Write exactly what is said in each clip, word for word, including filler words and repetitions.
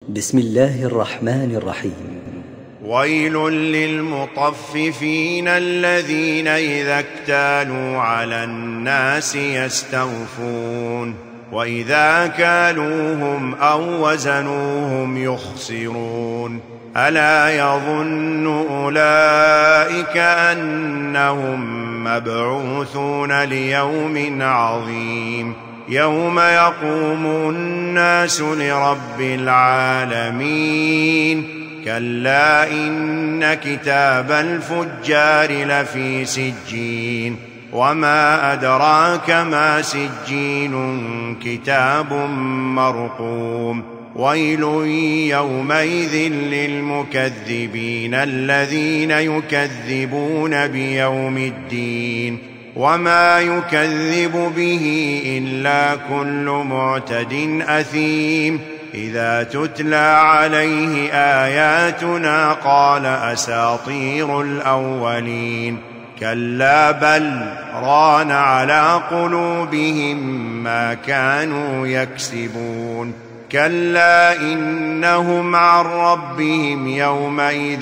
بسم الله الرحمن الرحيم. ويل للمطففين الذين إذا اكتالوا على الناس يستوفون وإذا كالوهم أو وزنوهم يخسرون ألا يظن أولئك أنهم مبعوثون ليوم عظيم يوم يقوم الناس لرب العالمين كلا إن كتاب الفجار لفي سجين وما أدراك ما سجين كتاب مرقوم ويل يومئذ للمكذبين الذين يكذبون بيوم الدين وما يكذب به إلا كل معتد أثيم إذا تتلى عليه آياتنا قال أساطير الأولين كلا بل ران على قلوبهم ما كانوا يكسبون كلا إنهم عن ربهم يومئذ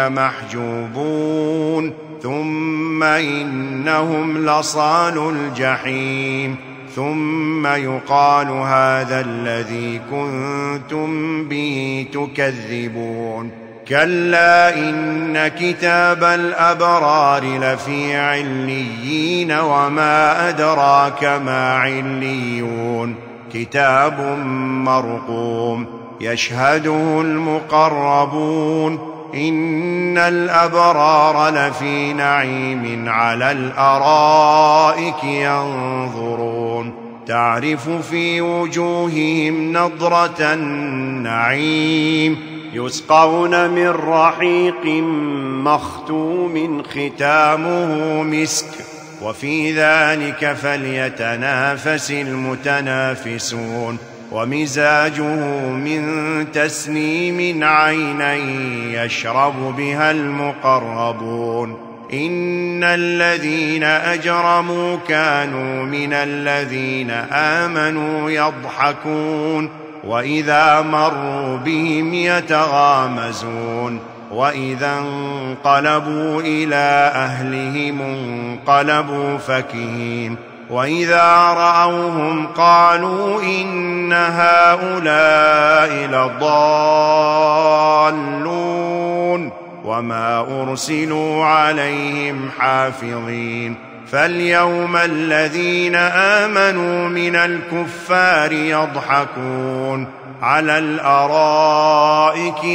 لمحجوبون ثم إنهم لصالو الجحيم ثم يقال هذا الذي كنتم به تكذبون كلا إن كتاب الأبرار لفي عليين وما أدراك ما عليون كتاب مرقوم يشهده المقربون إن الأبرار لفي نعيم على الأرائك ينظرون تعرف في وجوههم نضرة النعيم يسقون من رحيق مختوم ختامه مسك وفي ذلك فليتنافس المتنافسون ومزاجه من تسنيم عينا يشرب بها المقربون إن الذين أجرموا كانوا من الذين آمنوا يضحكون وإذا مروا بهم يتغامزون وإذا انقلبوا إلى أهلهم انقلبوا فكهين وإذا رأوهم قالوا إن هؤلاء لضالون وما أرسلوا عليهم حافظين فاليوم الذين آمنوا من الكفار يضحكون على الأرائك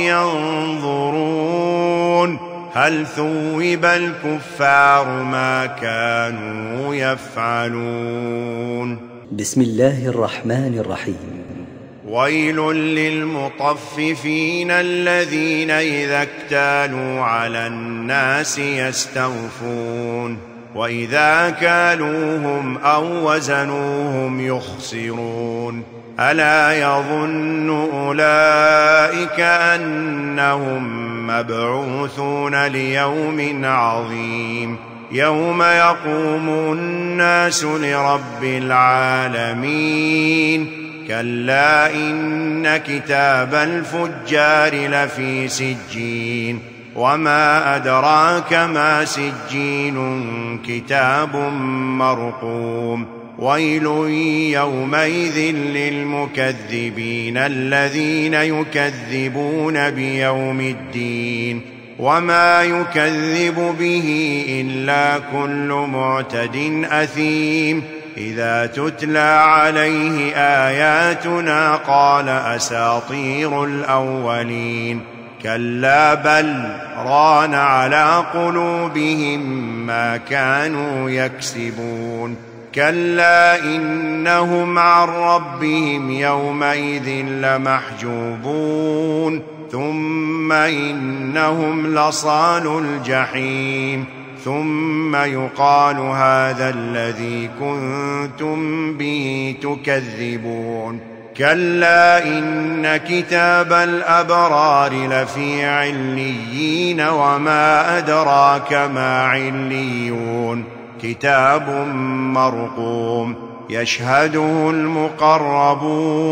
ينظرون هل ثوب الكفار ما كانوا يفعلون بسم الله الرحمن الرحيم. ويل للمطففين الذين إذا اكتالوا على الناس يستوفون وإذا كالوهم أو وزنوهم يخسرون ألا يظن أولئك أنهم مبعوثون ليوم عظيم يوم يقوم الناس لرب العالمين كلا إن كتاب الفجار لفي سجين وما أدراك ما سجين كتاب مرقوم ويل يومئذ للمكذبين الذين يكذبون بيوم الدين وما يكذب به إلا كل معتد أثيم إذا تتلى عليه آياتنا قال أساطير الأولين كلا بل ران على قلوبهم ما كانوا يكسبون كلا إنهم عن ربهم يومئذ لمحجوبون ثم إنهم لصالو الجحيم ثم يقال هذا الذي كنتم به تكذبون كلا إن كتاب الأبرار لفي عليين وما أدراك ما عليون كتاب مرقوم يشهده المقربون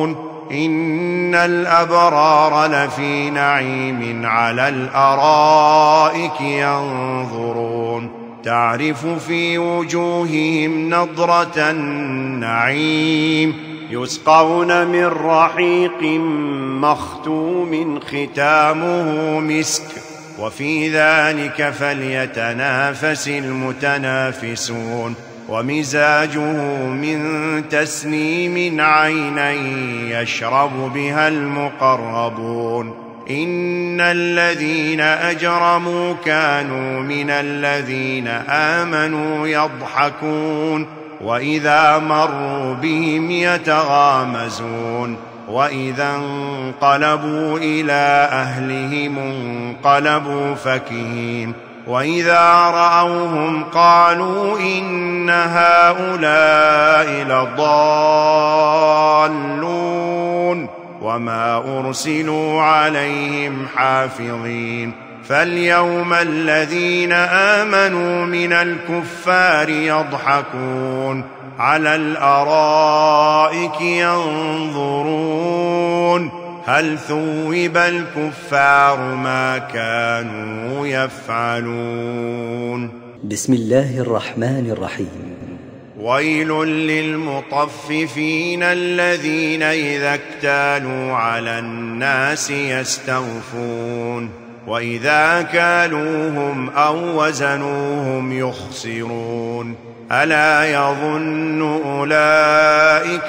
إن الأبرار لفي نعيم على الأرائك ينظرون تعرف في وجوههم نضرة النعيم يسقون من رحيق مختوم ختامه مسك وفي ذلك فليتنافس المتنافسون ومزاجه من تسنيم عينا يشرب بها المقربون إن الذين أجرموا كانوا من الذين آمنوا يضحكون وإذا مروا بهم يتغامزون وإذا انقلبوا إلى أهلهم انقلبوا فكهين وإذا رأوهم قالوا إن هؤلاء لضالون وما أرسلوا عليهم حافظين فاليوم الذين آمنوا من الكفار يضحكون على الأرائك ينظرون هل ثوب الكفار ما كانوا يفعلون. بسم الله الرحمن الرحيم. ويل للمطففين الذين إذا اكتالوا على الناس يستوفون وإذا كالوهم أو وزنوهم يخسرون ألا يظن أولئك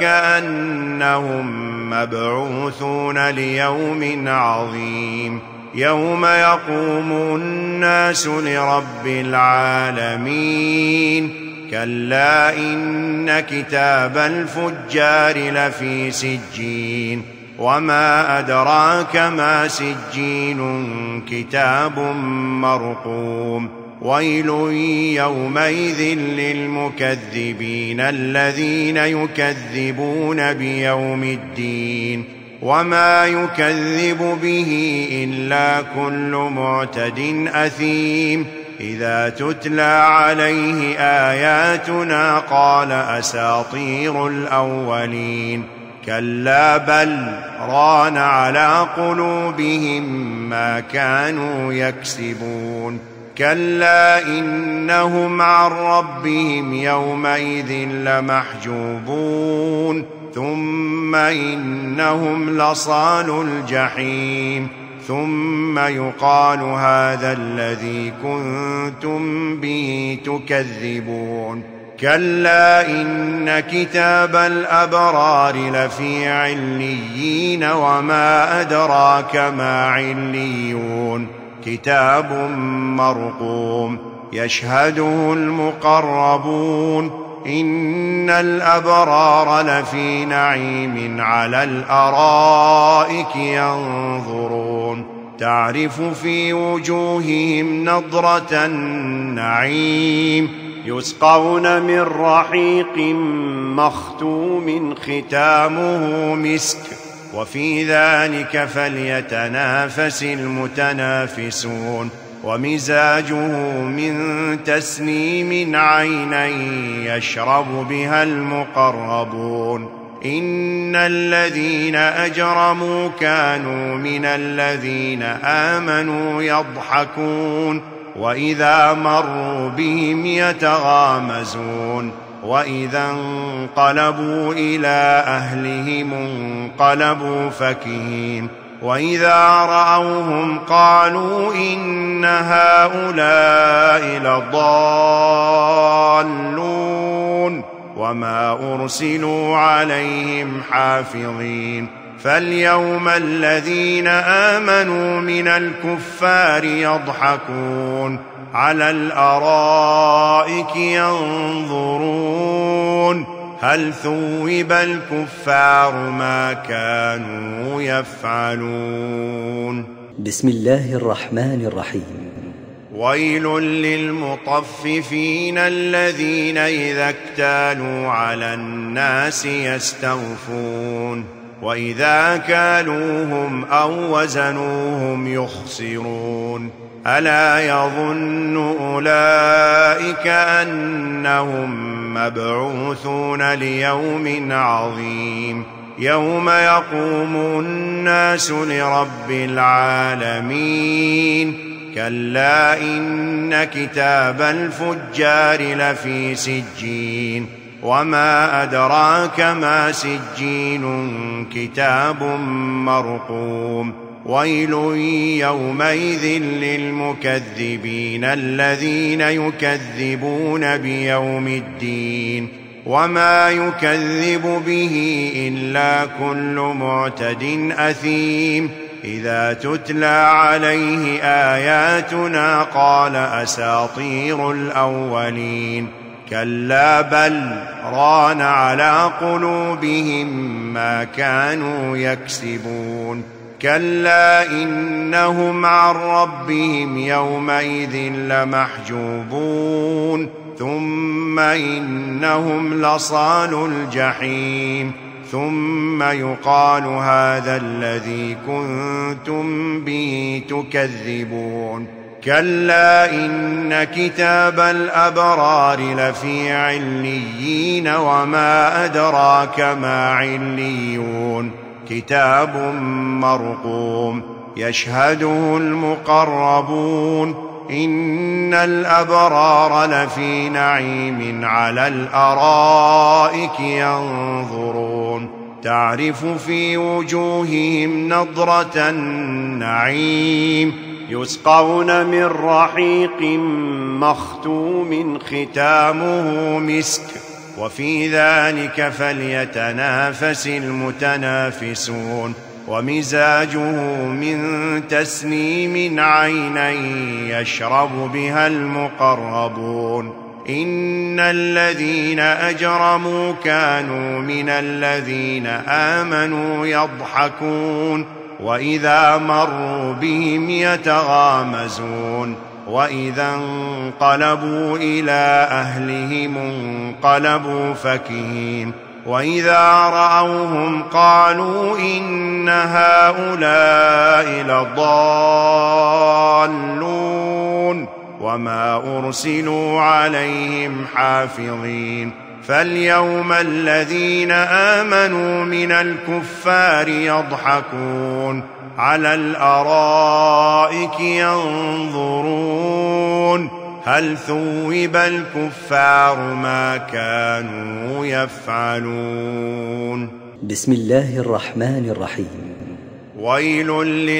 أنهم مبعوثون ليوم عظيم يوم يقوم الناس لرب العالمين كلا إن كتاب الفجار لفي سجين وما أدراك ما سجين كتاب مرقوم ويل يومئذ للمكذبين الذين يكذبون بيوم الدين وما يكذب به إلا كل معتد أثيم إذا تتلى عليه آياتنا قال أساطير الأولين كلا بل ران على قلوبهم ما كانوا يكسبون كلا إنهم عن ربهم يومئذ لمحجوبون ثم إنهم لصالوا الجحيم ثم يقال هذا الذي كنتم به تكذبون كلا إن كتاب الأبرار لفي عليين وما أدراك ما عليون كتاب مرقوم يشهده المقربون إن الأبرار لفي نعيم على الأرائك ينظرون تعرف في وجوههم نضرة النعيم يسقون من رحيق مختوم ختامه مسك وفي ذلك فليتنافس المتنافسون ومزاجه من تسنيم عينا يشرب بها المقربون إن الذين أجرموا كانوا من الذين آمنوا يضحكون وإذا مروا بهم يتغامزون وإذا انقلبوا إلى أهلهم انقلبوا فكهين وإذا رأوهم قالوا إن هؤلاء لضالون وما أرسلوا عليهم حافظين فاليوم الذين آمنوا من الكفار يضحكون على الأرائك ينظرون هل ثوب الكفار ما كانوا يفعلون. بسم الله الرحمن الرحيم. ويل للمطففين الذين إذا اكتالوا على الناس يستوفون وإذا كالوهم أو وزنوهم يخسرون ألا يظن أولئك أنهم مبعوثون ليوم عظيم يوم يقوم الناس لرب العالمين كلا إن كتاب الفجار لفي سجين وما أدراك ما سجين كتاب مرقوم ويل يومئذ للمكذبين الذين يكذبون بيوم الدين وما يكذب به إلا كل معتد أثيم إذا تتلى عليه آياتنا قال أساطير الأولين كلا بل ران على قلوبهم ما كانوا يكسبون كلا إنهم عن ربهم يومئذ لمحجوبون ثم إنهم لصالوا الجحيم ثم يقال هذا الذي كنتم به تكذبون كلا إن كتاب الأبرار لفي عليين وما أدراك ما عليون كتاب مرقوم يشهده المقربون إن الأبرار لفي نعيم على الأرائك ينظرون تعرف في وجوههم نضرة النعيم يسقون من رحيق مختوم ختامه مسك وفي ذلك فليتنافس المتنافسون ومزاجه من تسنيم عينا يشرب بها المقربون إن الذين أجرموا كانوا من الذين آمنوا يضحكون وإذا مروا بهم يتغامزون وإذا انقلبوا إلى أهلهم انقلبوا فكهين وإذا رأوهم قالوا إن هؤلاء لضالون وما أرسلوا عليهم حافظين فاليوم الذين آمنوا من الكفار يضحكون على الأرائك ينظرون هل ثوب الكفار ما كانوا يفعلون بسم الله الرحمن الرحيم ويل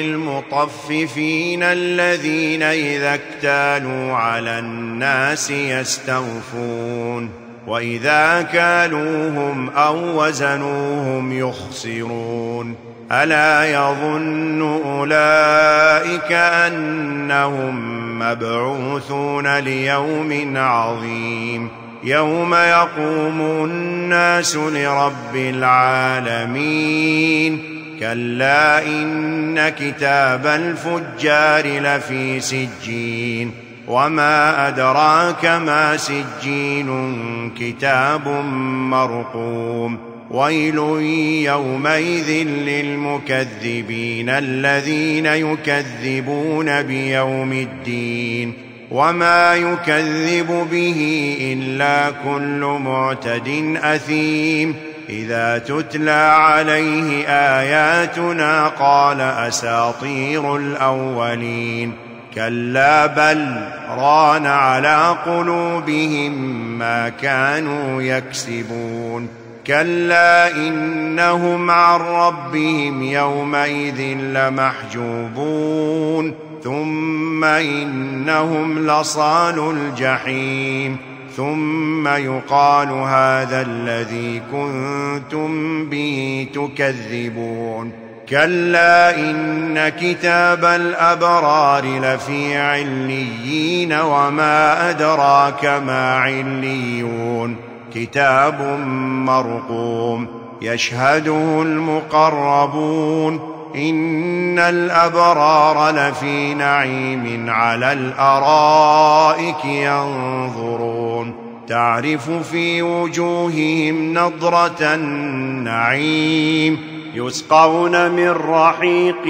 للمطففين الذين إذا اكتالوا على الناس يستوفون وإذا كالوهم أو وزنوهم يخسرون ألا يظن أولئك أنهم مبعوثون ليوم عظيم يوم يقوم الناس لرب العالمين كلا إن كتاب الفجار لفي سجين وما أدراك ما سجين كتاب مرقوم ويل يومئذ للمكذبين الذين يكذبون بيوم الدين وما يكذب به إلا كل معتد أثيم إذا تتلى عليه آياتنا قال أساطير الأولين كلا بل ران على قلوبهم ما كانوا يكسبون كلا إنهم عن ربهم يومئذ لمحجوبون ثم إنهم لصالوا الجحيم ثم يقال هذا الذي كنتم به تكذبون كلا إن كتاب الأبرار لفي عليين وما أدراك ما عليون كتاب مرقوم يشهده المقربون إن الأبرار لفي نعيم على الأرائك ينظرون تعرف في وجوههم نضرة النعيم يسقون من رحيق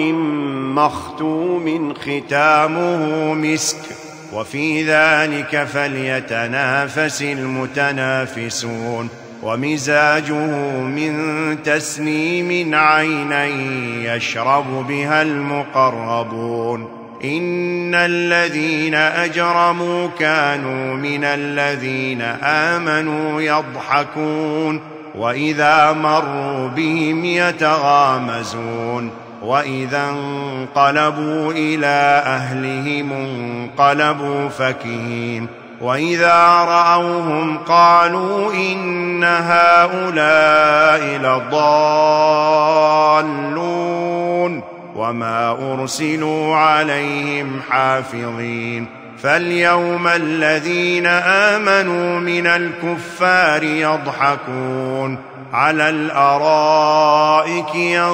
مختوم ختامه مسك وفي ذلك فليتنافس المتنافسون ومزاجه من تسنيم عينا يشرب بها المقربون إن الذين أجرموا كانوا من الذين آمنوا يضحكون وإذا مروا بهم يتغامزون وإذا انقلبوا إلى أهلهم انقلبوا فكهين وإذا رأوهم قالوا إن هؤلاء لضالون وما أرسلوا عليهم حافظين فاليوم الذين آمنوا من الكفار يضحكون على الأرائك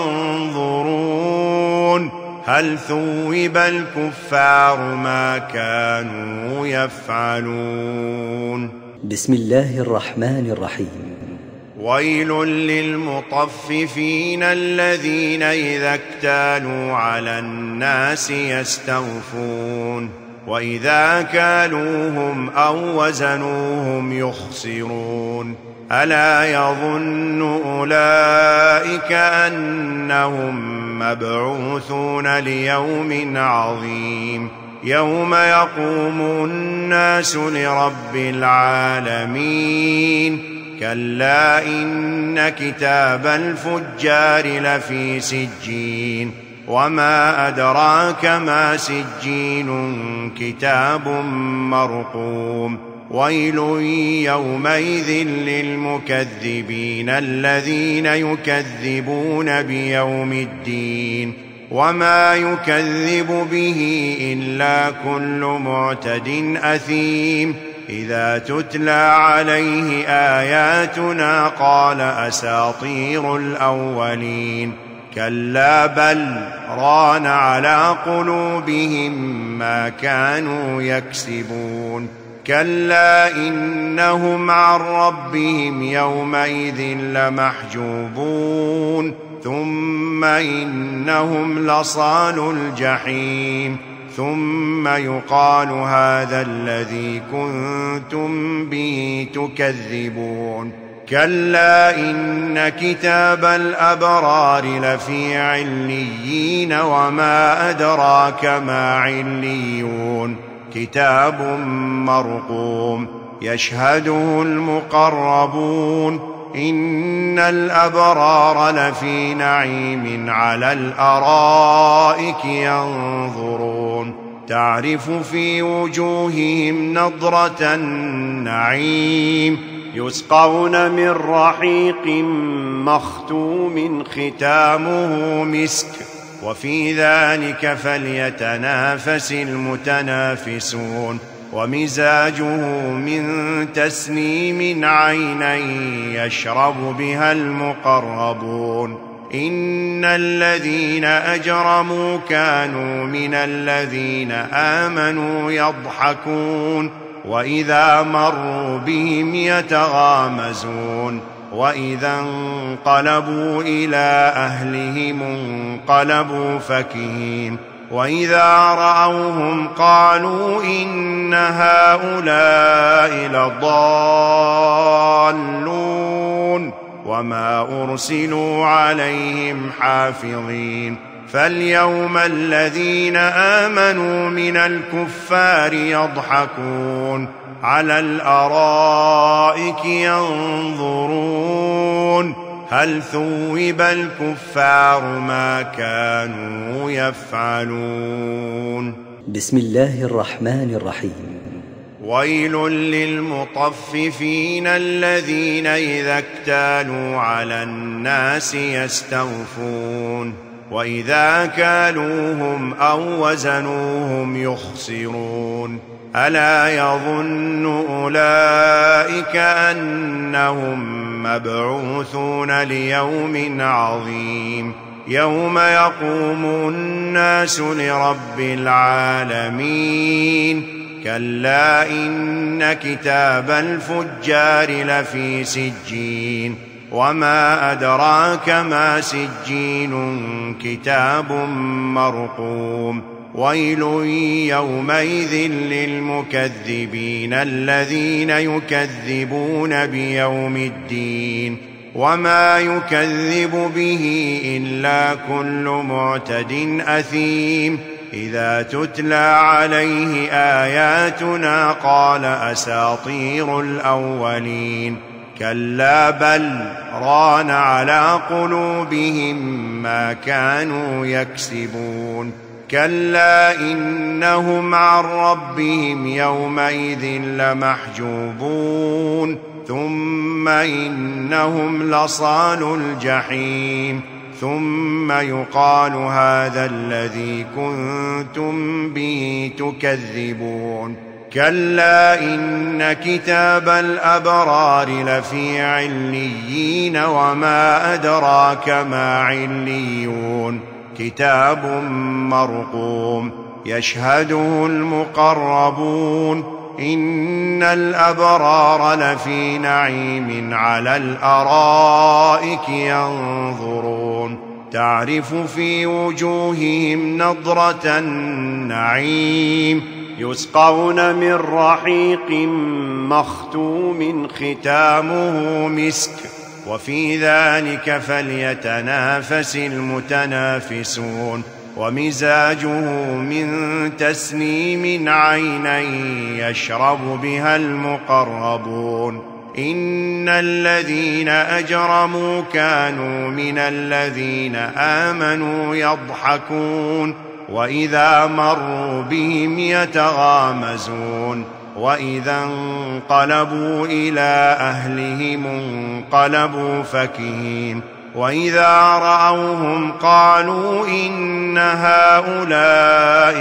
ينظرون هل ثوب الكفار ما كانوا يفعلون. بسم الله الرحمن الرحيم. ويل للمطففين الذين إذا اكتالوا على الناس يستوفون وإذا كالوهم أو وزنوهم يخسرون ألا يظن أولئك أنهم مبعوثون ليوم عظيم يوم يقوم الناس لرب العالمين كلا إن كتاب الفجار لفي سجين وما أدراك ما سجين كتاب مرقوم ويل يومئذ للمكذبين الذين يكذبون بيوم الدين وما يكذب به إلا كل معتد أثيم إذا تتلى عليه آياتنا قال أساطير الأولين كلا بل ران على قلوبهم ما كانوا يكسبون كلا إنهم عن ربهم يومئذ لمحجوبون ثم إنهم لصالو الجحيم ثم يقال هذا الذي كنتم به تكذبون كلا إن كتاب الأبرار لفي عليين وما أدراك ما عليون كتاب مرقوم يشهده المقربون إن الأبرار لفي نعيم على الأرائك ينظرون تعرف في وجوههم نضرة النعيم يسقون من رحيق مختوم ختامه مسك وفي ذلك فليتنافس المتنافسون ومزاجه من تسنيم عينا يشرب بها المقربون إن الذين أجرموا كانوا من الذين آمنوا يضحكون وإذا مروا بهم يتغامزون وإذا انقلبوا إلى أهلهم انقلبوا فكهين وإذا رأوهم قالوا إن هؤلاء لضالون وما أرسلوا عليهم حافظين فاليوم الذين آمنوا من الكفار يضحكون على الأرائك ينظرون هل ثوب الكفار ما كانوا يفعلون. بسم الله الرحمن الرحيم. ويل للمطففين الذين إذا اكتالوا على الناس يستوفون وإذا كالوهم أو وزنوهم يخسرون ألا يظن أولئك أنهم مبعوثون ليوم عظيم يوم يقوم الناس لرب العالمين كلا إن كتاب الفجار لفي سجين وما أدراك ما سجين كتاب مرقوم ويل يومئذ للمكذبين الذين يكذبون بيوم الدين وما يكذب به إلا كل معتد أثيم إذا تتلى عليه آياتنا قال أساطير الأولين كلا بل ران على قلوبهم ما كانوا يكسبون كلا إنهم عن ربهم يومئذ لمحجوبون ثم إنهم لصالو الجحيم ثم يقال هذا الذي كنتم به تكذبون كلا إن كتاب الأبرار لفي عليين وما أدراك ما عليون كتاب مرقوم يشهده المقربون إن الأبرار لفي نعيم على الأرائك ينظرون تعرف في وجوههم نضرة النعيم يسقون من رحيق مختوم ختامه مسك وفي ذلك فليتنافس المتنافسون ومزاجه من تسنيم عينا يشرب بها المقربون إن الذين أجرموا كانوا من الذين آمنوا يضحكون وإذا مروا بهم يتغامزون وإذا انقلبوا إلى أهلهم انقلبوا فكهين وإذا رأوهم قالوا إن هؤلاء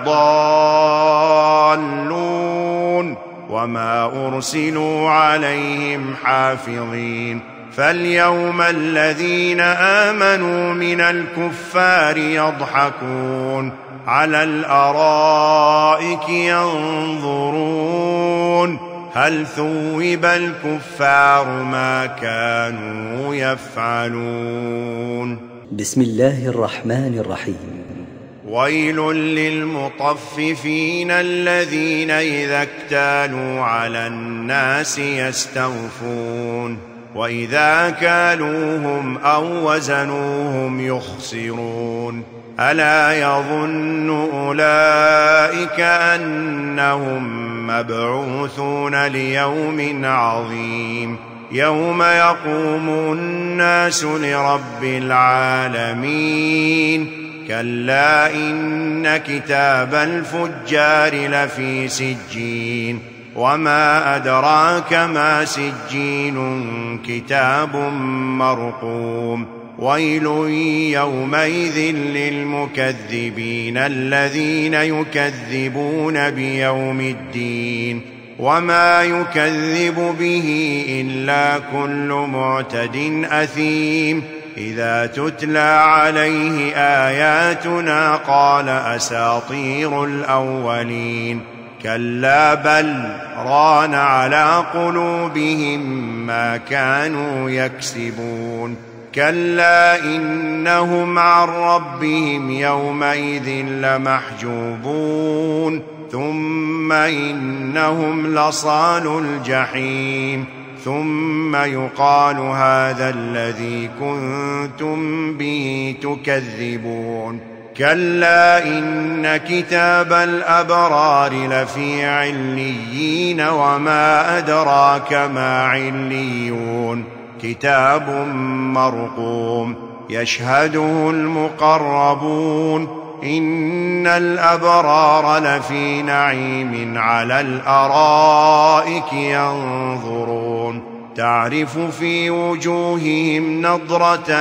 لضالون وما أرسلوا عليهم حافظين فاليوم الذين آمنوا من الكفار يضحكون على الأرائك ينظرون هل ثوب الكفار ما كانوا يفعلون بسم الله الرحمن الرحيم ويل للمطففين الذين إذا اكتالوا على الناس يستوفون وإذا كالوهم أو وزنوهم يخسرون ألا يظن أولئك أنهم مبعوثون ليوم عظيم يوم يقوم الناس لرب العالمين كلا إن كتاب الفجار لفي سجين وما أدراك ما سجين كتاب مرقوم ويل يومئذ للمكذبين الذين يكذبون بيوم الدين وما يكذب به إلا كل معتد أثيم إذا تتلى عليه آياتنا قال أساطير الأولين كلا بل ران على قلوبهم ما كانوا يكسبون كلا إنهم عن ربهم يومئذ لمحجوبون ثم إنهم لصالو الجحيم ثم يقال هذا الذي كنتم به تكذبون كلا إن كتاب الأبرار لفي عليين وما أدراك ما عليون كتاب مرقوم يشهده المقربون إن الأبرار لفي نعيم على الأرائك ينظرون تعرف في وجوههم نضرة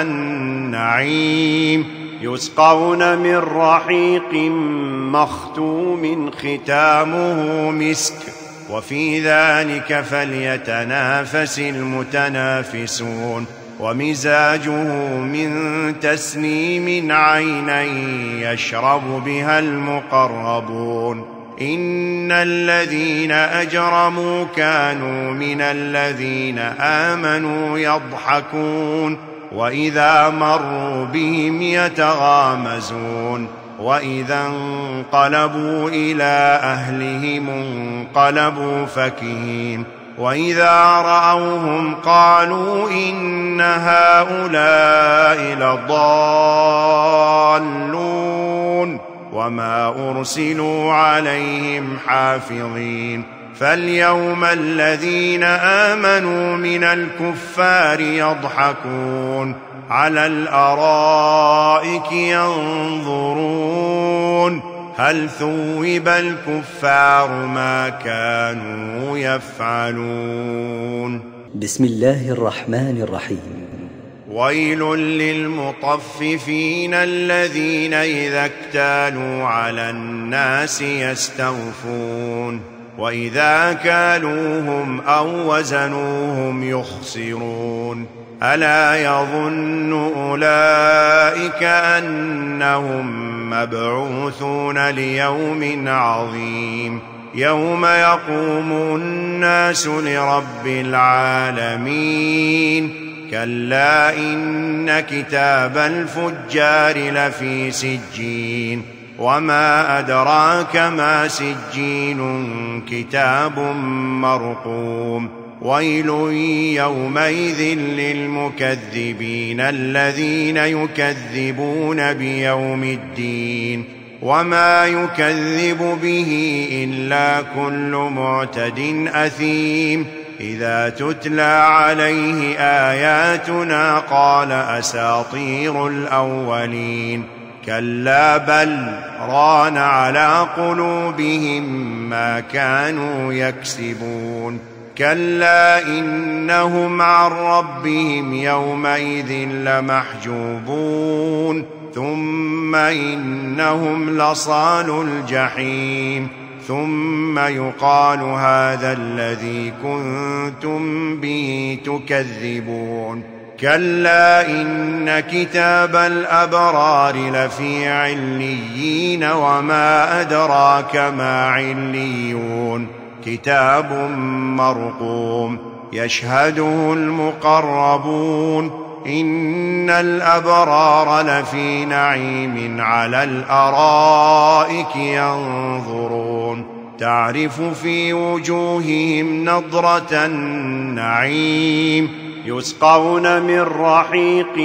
النعيم يسقون من رحيق مختوم ختامه مسك وفي ذلك فليتنافس المتنافسون ومزاجه من تسنيم عينا يشرب بها المقربون إن الذين أجرموا كانوا من الذين آمنوا يضحكون وإذا مروا بهم يتغامزون وإذا انقلبوا إلى أهلهم انقلبوا فكهين وإذا رأوهم قالوا إن هؤلاء لضالون وما أرسلوا عليهم حافظين فاليوم الذين آمنوا من الكفار يضحكون على الأرائك ينظرون هل ثوب الكفار ما كانوا يفعلون. بسم الله الرحمن الرحيم. ويل للمطففين الذين إذا اكتالوا على الناس يستوفون وإذا كالوهم أو وزنوهم يخسرون ألا يظن أولئك أنهم مبعوثون ليوم عظيم يوم يقوم الناس لرب العالمين كلا إن كتاب الفجار لفي سجين وما أدراك ما سجين كتاب مرقوم ويل يومئذ للمكذبين الذين يكذبون بيوم الدين وما يكذب به إلا كل معتد أثيم إذا تتلى عليه آياتنا قال أساطير الأولين كلا بل ران على قلوبهم ما كانوا يكسبون كلا إنهم عن ربهم يومئذ لمحجوبون ثم إنهم لصالوا الجحيم ثم يقال هذا الذي كنتم به تكذبون كلا إن كتاب الأبرار لفي عليين وما أدراك ما عليون كتاب مرقوم يشهده المقربون إن الأبرار لفي نعيم على الأرائك ينظرون تعرف في وجوههم نضرة النعيم يسقون من رحيق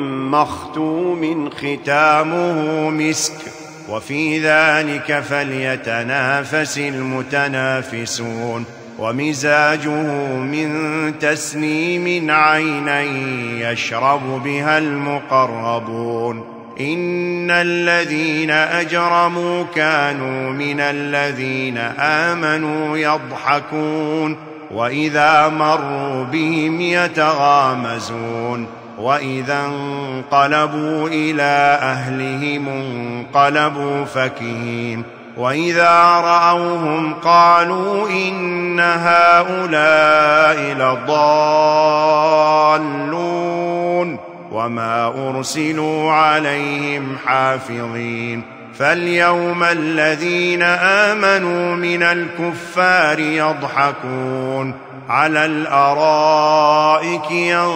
مختوم ختامه مسك وفي ذلك فليتنافس المتنافسون ومزاجه من تسنيم عينا يشرب بها المقربون إن الذين أجرموا كانوا من الذين آمنوا يضحكون وإذا مروا بهم يتغامزون وإذا انقلبوا إلى أهلهم انقلبوا فكهين وإذا رأوهم قالوا إن هؤلاء لضالون وما أرسلوا عليهم حافظين فاليوم الذين آمنوا من الكفار يضحكون على الأرائك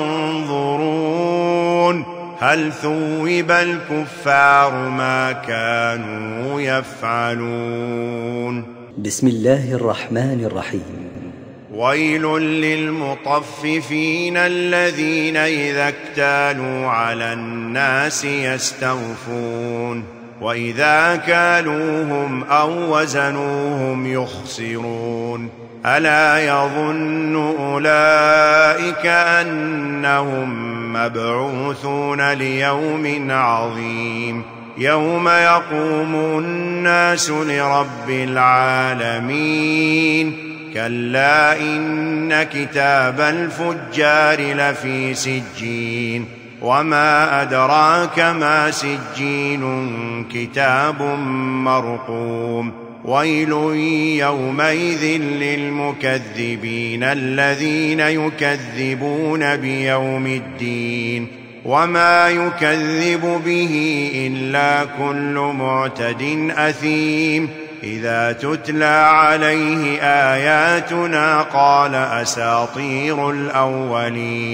ينظرون هل ثوب الكفار ما كانوا يفعلون. بسم الله الرحمن الرحيم. ويل للمطففين الذين إذا اكتالوا على الناس يستوفون وإذا كالوهم أو وزنوهم يخسرون ألا يظن أولئك أنهم مبعوثون ليوم عظيم يوم يقوم الناس لرب العالمين كلا إن كتاب الفجار لفي سجين وما أدراك ما سجين كتاب مرقوم ويل يومئذ للمكذبين الذين يكذبون بيوم الدين وما يكذب به إلا كل معتد أثيم إذا تتلى عليه آياتنا قال أساطير الأولين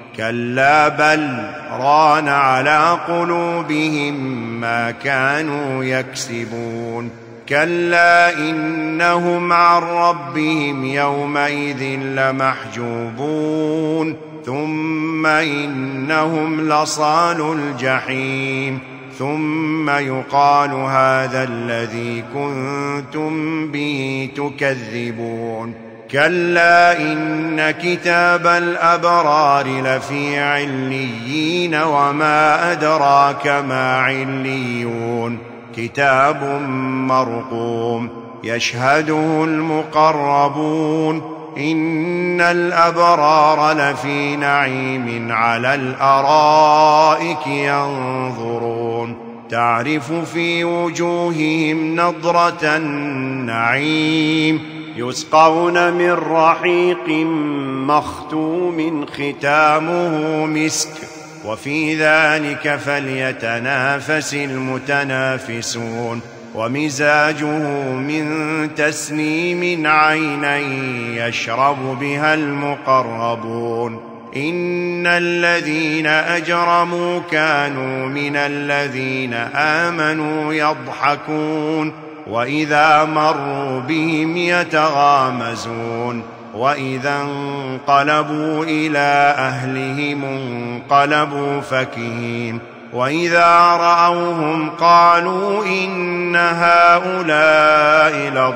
كلا بل ران على قلوبهم ما كانوا يكسبون كلا إنهم عن ربهم يومئذ لمحجوبون ثم إنهم لصالو الجحيم ثم يقال هذا الذي كنتم به تكذبون كلا إن كتاب الأبرار لفي عليين وما أدراك ما عليون كتاب مرقوم يشهده المقربون إن الأبرار لفي نعيم على الأرائك ينظرون تعرف في وجوههم نضرة النعيم يسقون من رحيق مختوم ختامه مسك وفي ذلك فليتنافس المتنافسون ومزاجه من تسنيم عينا يشرب بها المقربون إن الذين أجرموا كانوا من الذين آمنوا يضحكون وإذا مروا بهم يتغامزون وإذا انقلبوا إلى أهلهم انقلبوا فكهين وإذا رأوهم قالوا إن هؤلاء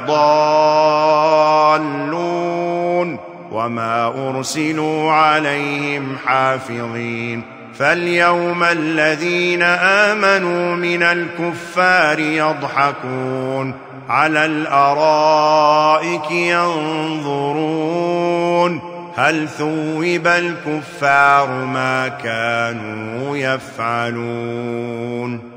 لضالون وما أرسلوا عليهم حافظين فاليوم الذين آمنوا من الكفار يضحكون على الأرائك ينظرون هل ثوب الكفار ما كانوا يفعلون